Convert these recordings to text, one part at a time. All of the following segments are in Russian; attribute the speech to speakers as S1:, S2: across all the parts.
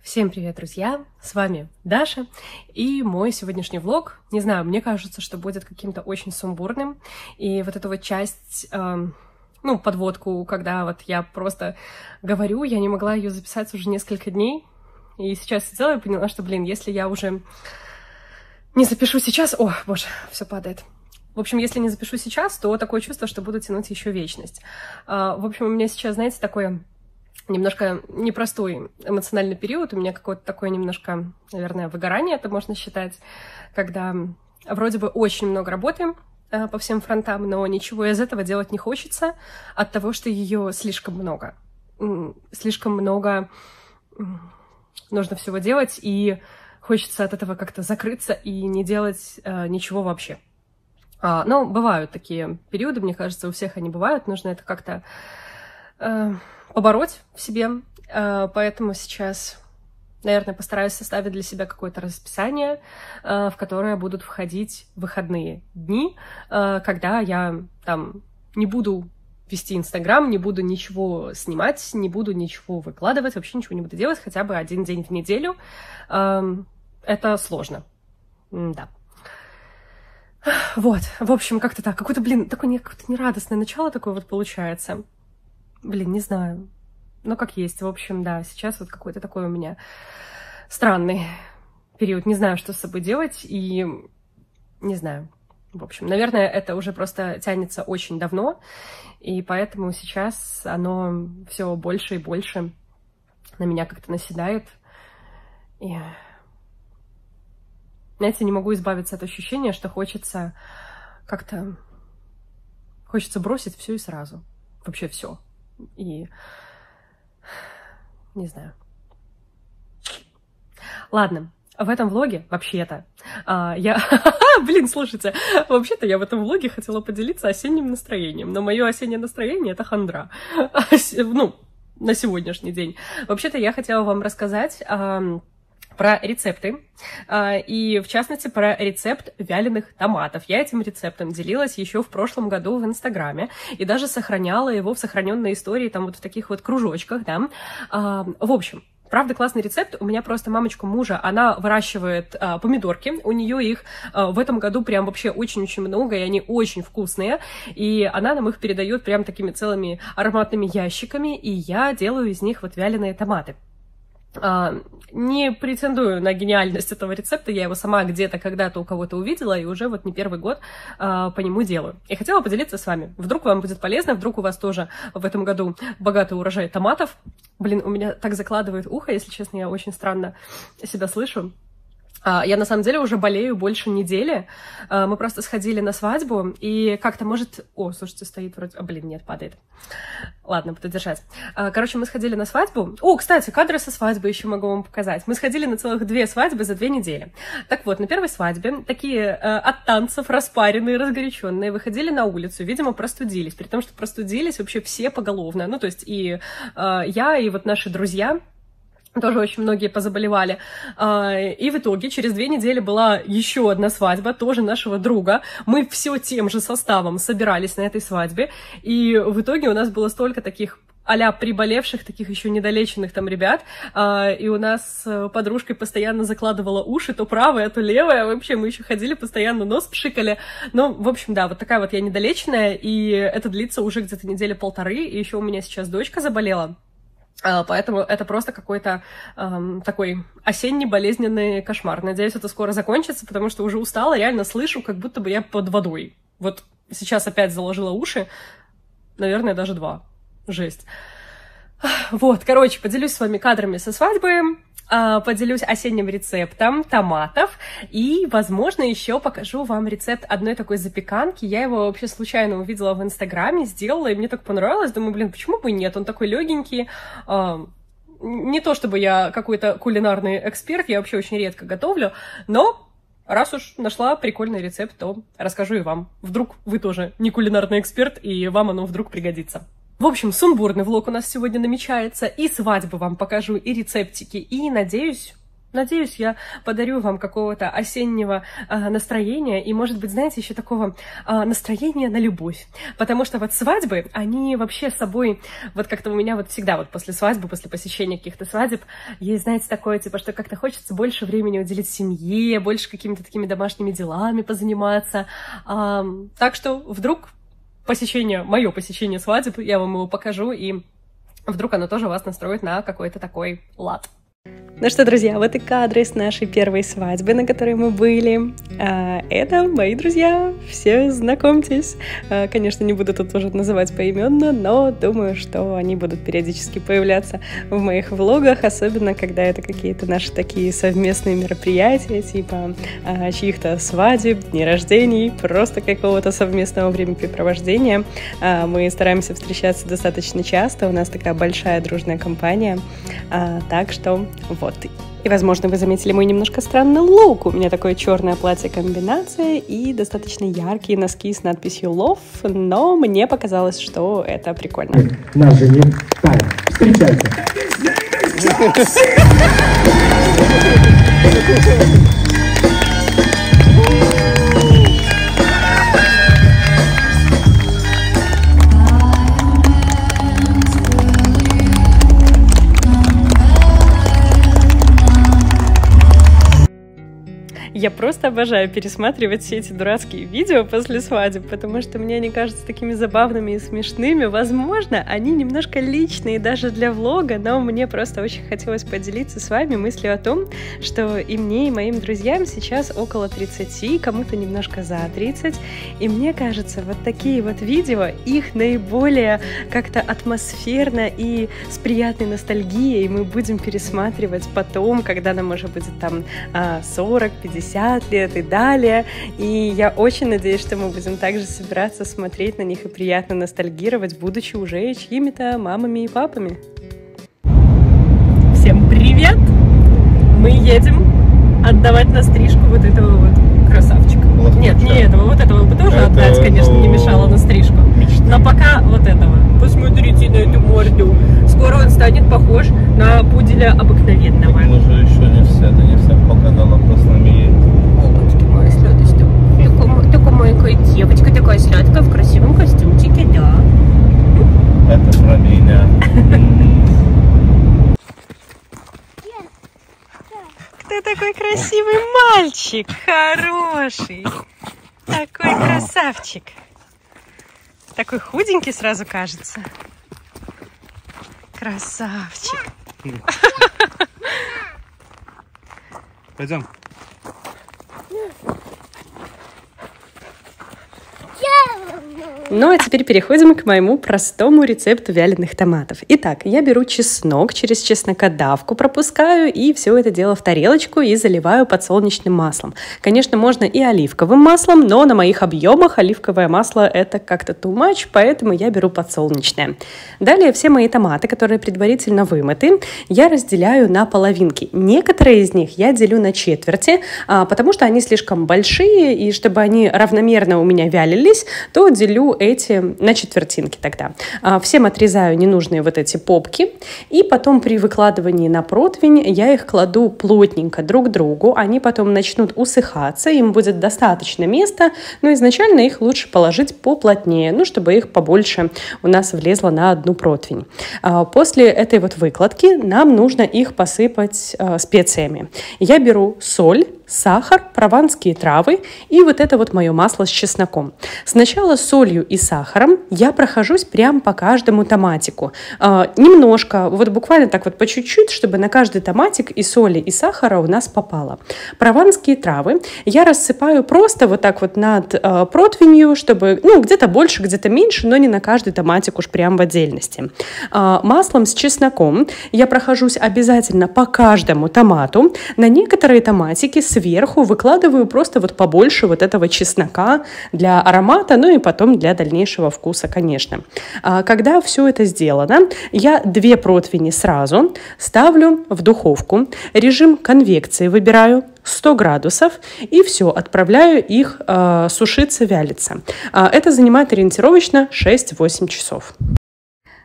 S1: Всем привет, друзья! С вами Даша, и мой сегодняшний влог, не знаю, мне кажется, что будет каким-то очень сумбурным, и вот эта вот часть, подводку, когда вот я просто говорю, я не могла ее записать уже несколько дней, и сейчас сидела и поняла, что, если я уже не запишу сейчас... О, боже, все падает. В общем, если не запишу сейчас, то такое чувство, что буду тянуть еще вечность. В общем, у меня сейчас, знаете, такое... немножко непростой эмоциональный период, у меня какое-то такое немножко, наверное, выгорание, это можно считать, когда вроде бы очень много работы по всем фронтам, но ничего из этого делать не хочется от того, что ее слишком много. Слишком много нужно всего делать, и хочется от этого как-то закрыться и не делать ничего вообще. Но бывают такие периоды, мне кажется, у всех они бывают, нужно это как-то... побороть в себе, поэтому сейчас, наверное, постараюсь составить для себя какое-то расписание, в которое будут входить выходные дни, когда я там не буду вести Инстаграм, не буду ничего снимать, не буду ничего выкладывать, вообще ничего не буду делать, хотя бы один день в неделю. Это сложно. Да. Вот, в общем, как-то так. Какое-то нерадостное начало такое вот получается. Не знаю. Ну, как есть. В общем, да, сейчас вот какой-то такой у меня странный период. Не знаю, что с собой делать, и не знаю. В общем, наверное, это уже просто тянется очень давно, и поэтому сейчас оно все больше и больше на меня как-то наседает. И, знаете, не могу избавиться от ощущения, что хочется как-то... Хочется бросить все и сразу. Вообще все. И не знаю. Ладно, в этом влоге вообще-то я... слушайте, вообще-то я в этом влоге хотела поделиться осенним настроением, но мое осеннее настроение — это хандра. На сегодняшний день. Вообще-то я хотела вам рассказать... про рецепты, и в частности про рецепт вяленых томатов. Я этим рецептом делилась еще в прошлом году в Инстаграме и даже сохраняла его в сохраненной истории, там вот в таких вот кружочках, да. В общем, правда, классный рецепт. У меня просто мамочка мужа, она выращивает помидорки, у нее их в этом году прям вообще очень-очень много, и они очень вкусные, и она нам их передает прям такими целыми ароматными ящиками, и я делаю из них вот вяленые томаты. Не претендую на гениальность этого рецепта, я его сама где-то когда-то у кого-то увидела, и уже вот не первый год по нему делаю. И хотела поделиться с вами. Вдруг вам будет полезно, вдруг у вас тоже в этом году богатый урожай томатов. У меня так закладывает ухо, если честно, я очень странно себя слышу. Я, на самом деле, уже болею больше недели. Мы просто сходили на свадьбу, и как-то, может... О, слушайте, стоит вроде... нет, падает. Ладно, буду держать. Короче, мы сходили на свадьбу. О, кстати, кадры со свадьбы еще могу вам показать. Мы сходили на целых 2 свадьбы за 2 недели. Так вот, на первой свадьбе такие от танцев распаренные, разгоряченные, выходили на улицу, видимо, простудились. При том, что простудились вообще все поголовно. Ну, то есть и я, и вот наши друзья... Тоже очень многие позаболевали. И в итоге через 2 недели была еще одна свадьба, тоже нашего друга. Мы все тем же составом собирались на этой свадьбе. И в итоге у нас было столько таких а-ля приболевших, таких еще недолеченных там ребят. И у нас подружкой постоянно закладывала уши, то правая, то левая. Вообще мы еще ходили, постоянно нос пшикали. Ну, в общем, да, вот такая вот я недолеченная. И это длится уже где-то 1-1.5 недели. И еще у меня сейчас дочка заболела. Поэтому это просто какой-то такой осенний болезненный кошмар. Надеюсь, это скоро закончится, потому что уже устала, реально слышу, как будто бы я под водой. Вот сейчас опять заложила уши, наверное, даже 2. Жесть. Вот, короче, поделюсь с вами кадрами со свадьбы, поделюсь осенним рецептом томатов и, возможно, еще покажу вам рецепт одной такой запеканки. Я его вообще случайно увидела в Инстаграме, сделала, и мне так понравилось. Думаю, почему бы и нет? Он такой легенький. Не то чтобы я какой-то кулинарный эксперт, я вообще очень редко готовлю, но раз уж нашла прикольный рецепт, то расскажу и вам. Вдруг вы тоже не кулинарный эксперт, и вам оно вдруг пригодится. В общем, сумбурный влог у нас сегодня намечается. И свадьбу вам покажу, и рецептики. И, надеюсь, Надеюсь, я подарю вам какого-то осеннего настроения и, может быть, знаете, еще такого настроения на любовь. Потому что вот свадьбы, они вообще с собой, вот как-то у меня вот всегда вот после свадьбы, после посещения каких-то свадеб, есть, знаете, такое, типа, что как-то хочется больше времени уделить семье, больше какими-то такими домашними делами позаниматься. Так что вдруг мое посещение свадеб, я вам его покажу, и вдруг оно тоже вас настроит на какой-то такой лад. Ну что, друзья, вот и кадры с нашей первой свадьбы, на которой мы были. Это мои друзья, все знакомьтесь. Конечно, не буду тут уже называть поименно, но думаю, что они будут периодически появляться в моих влогах, особенно когда это какие-то наши такие совместные мероприятия, типа чьих-то свадеб, дней рождений, просто какого-то совместного времяпрепровождения. Мы стараемся встречаться достаточно часто, у нас такая большая дружная компания, так что вот. И, возможно, вы заметили мой немножко странный лук. У меня такое черное платье-комбинация и достаточно яркие носки с надписью Love, но мне показалось, что это прикольно.
S2: Наш жених Таня. Встречайте!
S1: Я просто обожаю пересматривать все эти дурацкие видео после свадеб, потому что мне они кажутся такими забавными и смешными. Возможно, они немножко личные даже для влога, но мне просто очень хотелось поделиться с вами мыслью о том, что и мне, и моим друзьям сейчас около 30, кому-то немножко за 30, и мне кажется, вот такие вот видео, их наиболее как-то атмосферно и с приятной ностальгией мы будем пересматривать потом, когда нам уже будет там 40, 50 лет и далее. И я очень надеюсь, что мы будем также собираться смотреть на них и приятно ностальгировать, будучи уже чьими-то мамами и папами. Всем привет! Мы едем отдавать на стрижку вот этого вот красавчика. Нет, не этого, вот этого бы тоже отдать, конечно, не мешало на стрижку. Но пока вот этого. Посмотрите на эту морду. Скоро он станет похож на пуделя обыкновенного.
S3: Мы же еще не все, ты не всех показала, просто на меня.
S1: Опачки, моя сладость. Такая маленькая девочка, такая сладкая, в красивом костюмчике, да.
S3: Это про меня.
S1: Кто такой красивый мальчик? Хороший. Такой красавчик. Такой худенький сразу кажется. Красавчик.
S3: Пойдем.
S1: Ну а теперь переходим к моему простому рецепту вяленых томатов. Итак, я беру чеснок, через чеснокодавку пропускаю и все это дело в тарелочку и заливаю подсолнечным маслом. Конечно, можно и оливковым маслом, но на моих объемах оливковое масло это как-то too much, поэтому я беру подсолнечное. Далее все мои томаты, которые предварительно вымыты, я разделяю на половинки. Некоторые из них я делю на четверти, потому что они слишком большие, и чтобы они равномерно у меня вялились, то делю эти на четвертинки тогда. Всем отрезаю ненужные вот эти попки, и потом при выкладывании на противень я их кладу плотненько друг к другу, они потом начнут усыхаться, им будет достаточно места, но изначально их лучше положить поплотнее, ну, чтобы их побольше у нас влезло на одну противень. После этой вот выкладки нам нужно их посыпать специями. Я беру соль, сахар, прованские травы и вот это вот мое масло с чесноком. Сначала солью и сахаром я прохожусь прям по каждому томатику. Немножко, вот буквально так вот по чуть-чуть, чтобы на каждый томатик и соли, и сахара у нас попало. Прованские травы я рассыпаю просто вот так вот над противнью, чтобы, ну, где-то больше, где-то меньше, но не на каждый томатик уж прям в отдельности. Маслом с чесноком я прохожусь обязательно по каждому томату. На некоторые томатики сверху выкладываю просто вот побольше вот этого чеснока для аромата, ну и потом для дальнейшего вкуса, конечно. Когда все это сделано, я 2 противни сразу ставлю в духовку, режим конвекции выбираю, 100 градусов, и все, отправляю их сушиться, вялиться. Это занимает ориентировочно 6-8 часов.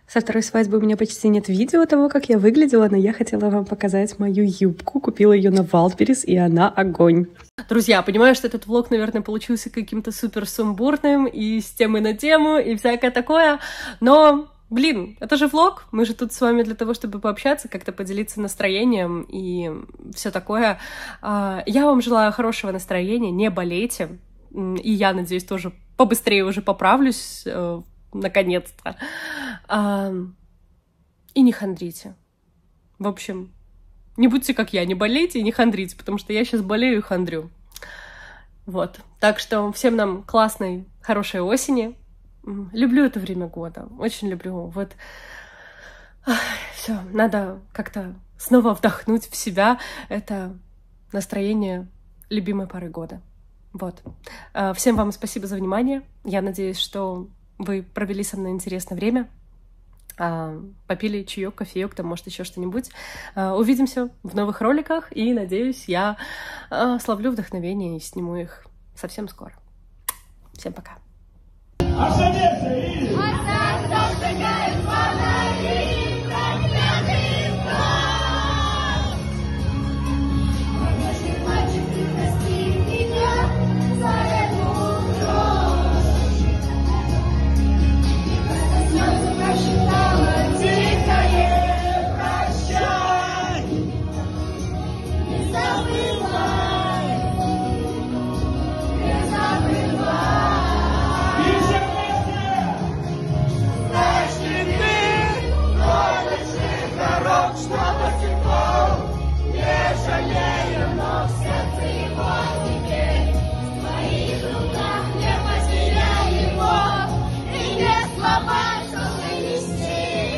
S1: Со второй свадьбы у меня почти нет видео того, как я выглядела, но я хотела вам показать мою юбку. Купила ее на Wildberries, и она огонь. Друзья, понимаю, что этот влог, наверное, получился каким-то супер сумбурным и с темы на тему, и всякое такое, но... Блин, это же влог, мы же тут с вами для того, чтобы пообщаться, как-то поделиться настроением и все такое. Я вам желаю хорошего настроения, не болейте, и я, надеюсь, тоже побыстрее уже поправлюсь, наконец-то. И не хандрите. В общем, не будьте как я, не болейте и не хандрите, потому что я сейчас болею и хандрю. Вот, так что всем нам классной, хорошей осени. Люблю это время года, очень люблю. Вот все, надо как-то снова вдохнуть в себя это настроение любимой поры года. Вот. Всем вам спасибо за внимание. Я надеюсь, что вы провели со мной интересное время. Попили чаек, кофеек, там, может, еще что-нибудь. Увидимся в новых роликах, и, надеюсь, я словлю вдохновение и сниму их совсем скоро. Всем пока.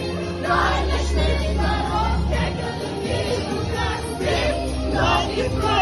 S4: It's